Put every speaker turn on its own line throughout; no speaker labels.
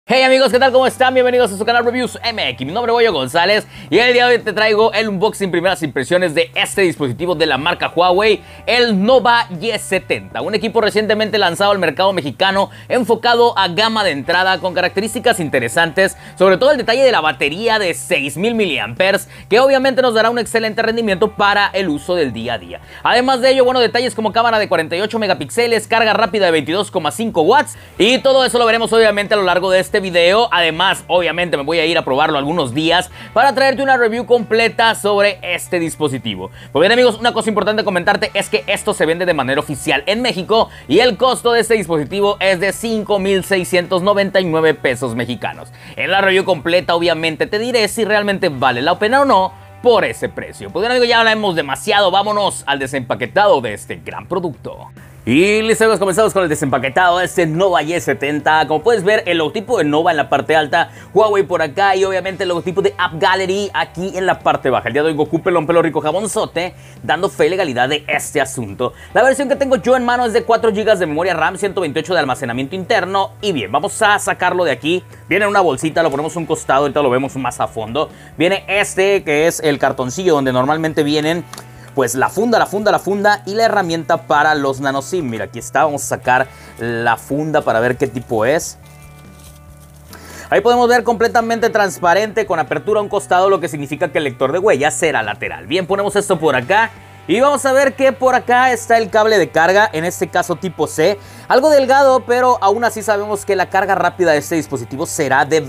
Hey amigos, ¿qué tal? ¿Cómo están? Bienvenidos a su canal Reviews MX. Mi nombre es Goyo González y el día de hoy te traigo el unboxing, primeras impresiones de este dispositivo de la marca Huawei, el Nova Y70, un equipo recientemente lanzado al mercado mexicano enfocado a gama de entrada con características interesantes, sobre todo el detalle de la batería de 6000 mAh, que obviamente nos dará un excelente rendimiento para el uso del día a día. Además de ello, bueno, detalles como cámara de 48 megapíxeles, carga rápida de 22,5 watts y todo eso lo veremos obviamente a lo largo de este video. Además, obviamente me voy a ir a probarlo algunos días para traerte una review completa sobre este dispositivo. Pues bien amigos, una cosa importante comentarte es que esto se vende de manera oficial en México y el costo de este dispositivo es de 5,699 pesos mexicanos. En la review completa obviamente te diré si realmente vale la pena o no por ese precio. Pues bien amigos, ya hablamos demasiado, vámonos al desempaquetado de este gran producto. Y listo amigos, comenzamos con el desempaquetado de este Nova Y70. Como puedes ver, el logotipo de Nova en la parte alta, Huawei por acá y obviamente el logotipo de App Gallery aquí en la parte baja. El día de hoy Goku pelón pelo rico jabonzote, dando fe y legalidad de este asunto. La versión que tengo yo en mano es de 4 GB de memoria RAM, 128 de almacenamiento interno. Y bien, vamos a sacarlo de aquí. Viene en una bolsita, lo ponemos a un costado, ahorita lo vemos más a fondo. Viene este que es el cartoncillo donde normalmente vienen pues la funda y la herramienta para los nano SIM. Mira, aquí está, vamos a sacar la funda para ver qué tipo es. Ahí podemos ver completamente transparente con apertura a un costado, lo que significa que el lector de huella será lateral. Bien, ponemos esto por acá. Y vamos a ver que por acá está el cable de carga, en este caso tipo C. Algo delgado, pero aún así sabemos que la carga rápida de este dispositivo será de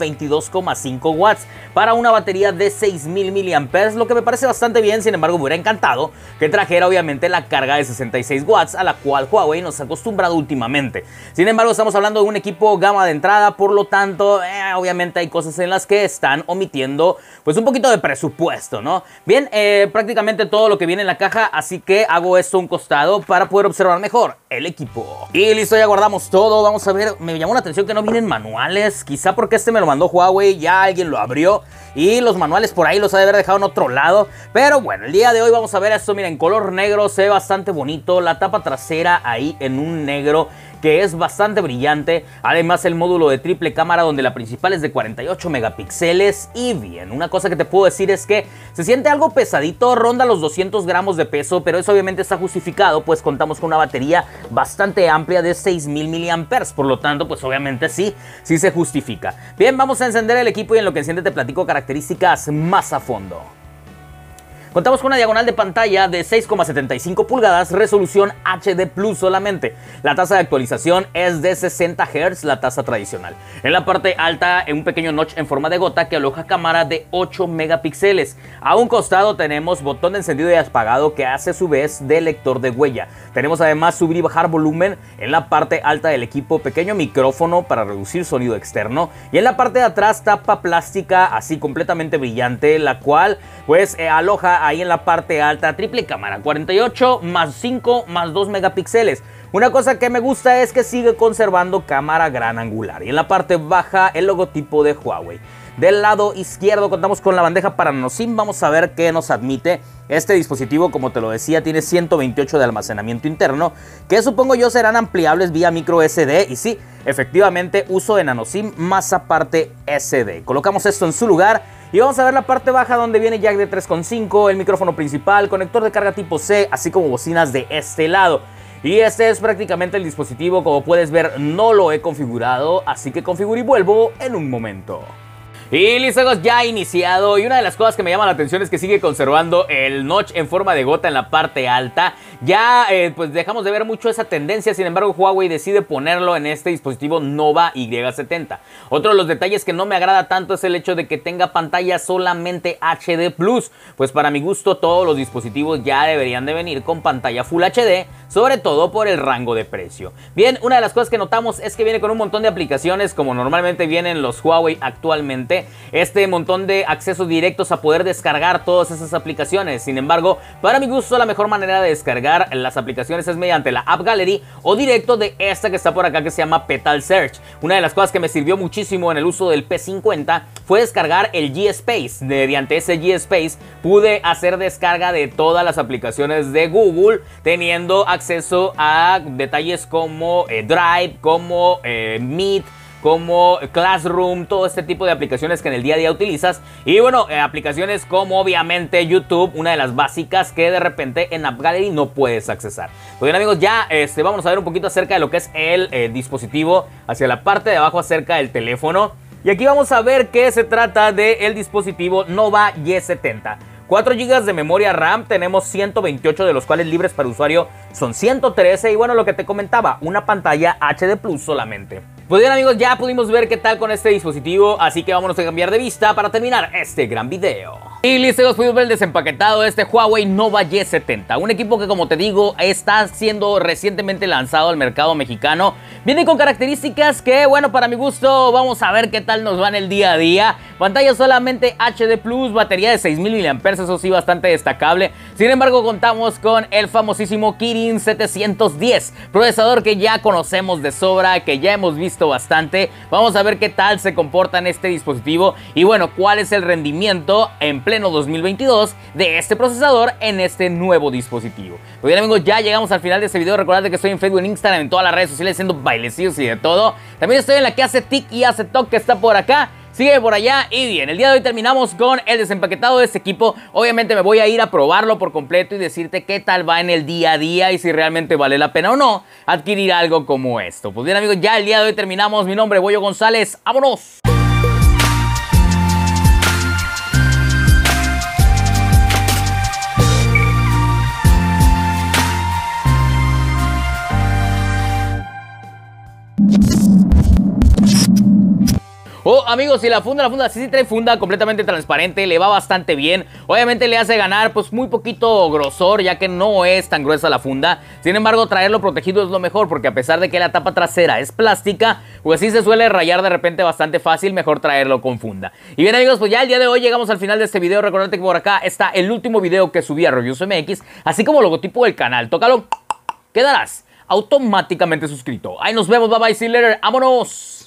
22,5 watts para una batería de 6000 mAh, lo que me parece bastante bien. Sin embargo, me hubiera encantado que trajera obviamente la carga de 66 watts a la cual Huawei nos ha acostumbrado últimamente. Sin embargo, estamos hablando de un equipo gama de entrada, por lo tanto, obviamente hay cosas en las que están omitiendo pues un poquito de presupuesto, ¿no? Bien, prácticamente todo lo que viene en la caja, así que hago esto a un costado para poder observar mejor el equipo. Y listo, ya guardamos todo. Vamos a ver, me llamó la atención que no vienen manuales, quizá porque este me lo mandó Huawei, ya alguien lo abrió y los manuales por ahí los ha de haber dejado en otro lado. Pero bueno, el día de hoy vamos a ver esto, miren, en color negro, se ve bastante bonito, la tapa trasera ahí en un negro que es bastante brillante. Además el módulo de triple cámara donde la principal es de 48 megapíxeles. Y bien, una cosa que te puedo decir es que se siente algo pesadito, ronda los 200 gramos de peso, pero eso obviamente está justificado, pues contamos con una batería bastante amplia de 6000 mAh, por lo tanto pues obviamente sí se justifica. Bien, vamos a encender el equipo y en lo que enciende te platico características más a fondo. Contamos con una diagonal de pantalla de 6,75 pulgadas, resolución HD Plus solamente. La tasa de actualización es de 60 Hz, la tasa tradicional. En la parte alta, un pequeño notch en forma de gota que aloja cámara de 8 megapíxeles. A un costado tenemos botón de encendido y apagado que hace a su vez de lector de huella. Tenemos además subir y bajar volumen. En la parte alta del equipo, pequeño micrófono para reducir sonido externo. Y en la parte de atrás, tapa plástica así completamente brillante, la cual pues aloja ahí en la parte alta triple cámara, 48 más 5 más 2 megapíxeles. Una cosa que me gusta es que sigue conservando cámara gran angular. Y en la parte baja el logotipo de Huawei. Del lado izquierdo contamos con la bandeja para nano SIM. Vamos a ver qué nos admite. Este dispositivo, como te lo decía, tiene 128 de almacenamiento interno, que supongo yo serán ampliables vía micro SD. Y sí, efectivamente, uso de nano SIM más aparte SD. Colocamos esto en su lugar y vamos a ver la parte baja donde viene jack de 3,5, el micrófono principal, conector de carga tipo C, así como bocinas de este lado. Y este es prácticamente el dispositivo. Como puedes ver, no lo he configurado, así que configuro y vuelvo en un momento. Y listo amigos, ya iniciado, y una de las cosas que me llama la atención es que sigue conservando el notch en forma de gota en la parte alta. Ya pues dejamos de ver mucho esa tendencia, sin embargo Huawei decide ponerlo en este dispositivo Nova Y70. Otro de los detalles que no me agrada tanto es el hecho de que tenga pantalla solamente HD+, pues para mi gusto todos los dispositivos ya deberían de venir con pantalla Full HD, sobre todo por el rango de precio. Bien, una de las cosas que notamos es que viene con un montón de aplicaciones como normalmente vienen los Huawei actualmente. Este montón de accesos directos a poder descargar todas esas aplicaciones. Sin embargo, para mi gusto la mejor manera de descargar las aplicaciones es mediante la App Gallery o directo de esta que está por acá que se llama Petal Search. Una de las cosas que me sirvió muchísimo en el uso del P50 fue descargar el G-Space. Mediante ese G-Space pude hacer descarga de todas las aplicaciones de Google, teniendo acceso a detalles como Drive, como Meet, como Classroom, todo este tipo de aplicaciones que en el día a día utilizas. Y bueno, aplicaciones como obviamente YouTube, una de las básicas que de repente en App Gallery no puedes accesar. Pues bien amigos, ya vamos a ver un poquito acerca de lo que es el dispositivo hacia la parte de abajo acerca del teléfono. Y aquí vamos a ver que se trata del dispositivo Nova Y70. 4 GB de memoria RAM, tenemos 128 de los cuales libres para usuario son 113 y bueno, lo que te comentaba, una pantalla HD Plus solamente. Pues bien amigos, ya pudimos ver qué tal con este dispositivo, así que vámonos a cambiar de vista para terminar este gran video. Y listo, pudimos ver el desempaquetado de este Huawei Nova Y70, un equipo que como te digo está siendo recientemente lanzado al mercado mexicano. Viene con características que bueno, para mi gusto vamos a ver qué tal nos va en el día a día. Pantalla solamente HD Plus, batería de 6000 mAh, eso sí bastante destacable. Sin embargo contamos con el famosísimo Kirin 710, procesador que ya conocemos de sobra, que ya hemos visto bastante. Vamos a ver qué tal se comporta en este dispositivo y bueno, cuál es el rendimiento en pleno 2022 de este procesador en este nuevo dispositivo. Pues bien amigos, ya llegamos al final de este video. Recordad que estoy en Facebook, en Instagram, en todas las redes sociales haciendo bailecillos y de todo. También estoy en la que hace Tic y hace Toc, que está por acá. Sigue por allá y bien, el día de hoy terminamos con el desempaquetado de este equipo. Obviamente me voy a ir a probarlo por completo y decirte qué tal va en el día a día y si realmente vale la pena o no adquirir algo como esto. Pues bien amigos, ya el día de hoy terminamos. Mi nombre es Boyo González, ¡vámonos! Oh, amigos, y la funda sí trae funda completamente transparente, le va bastante bien. Obviamente le hace ganar pues muy poquito grosor, ya que no es tan gruesa la funda. Sin embargo, traerlo protegido es lo mejor, porque a pesar de que la tapa trasera es plástica, pues sí se suele rayar de repente bastante fácil, mejor traerlo con funda. Y bien amigos, pues ya el día de hoy llegamos al final de este video. Recordad que por acá está el último video que subí a Reviews MX, así como logotipo del canal. Tócalo, quedarás automáticamente suscrito. Ahí nos vemos, bye bye, see you later, vámonos.